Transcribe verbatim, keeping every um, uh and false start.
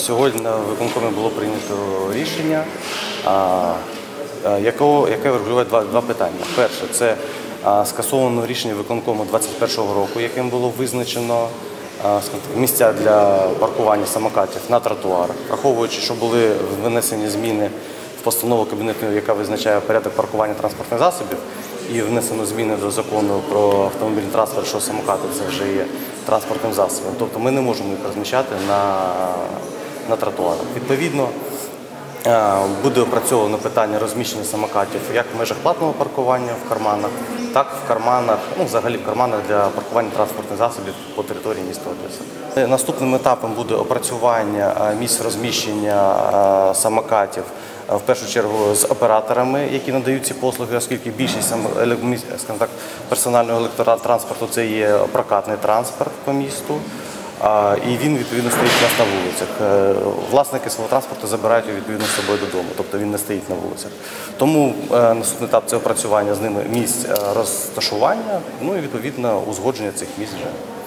Сьогодні на виконкомі було прийнято рішення, яке врегулює два, два питання. Перше – це скасовано рішення виконкому двадцять першого року, яким було визначено місця для паркування самокатів на тротуарах, враховуючи, що були внесені зміни в постанову Кабінету, яка визначає порядок паркування транспортних засобів, і внесено зміни до закону про автомобільний транспорт, що самокати це вже є транспортним засобом. Тобто ми не можемо їх розміщати на, на тротуарах. Відповідно, буде опрацьовано питання розміщення самокатів як в межах платного паркування в карманах, так і в карманах, ну взагалі в карманах для паркування транспортних засобів по території міста Одеси. Наступним етапом буде опрацювання місць розміщення самокатів, в першу чергу з операторами, які надають ці послуги, оскільки більшість скажімо так, персонального електротранспорту – це є прокатний транспорт по місту. І він, відповідно, стоїть у нас на вулицях. Власники свого транспорту забирають його, відповідно, з собою додому, тобто він не стоїть на вулицях. Тому наступний етап – це опрацювання з ними місць розташування, ну і, відповідно, узгодження цих місць вже.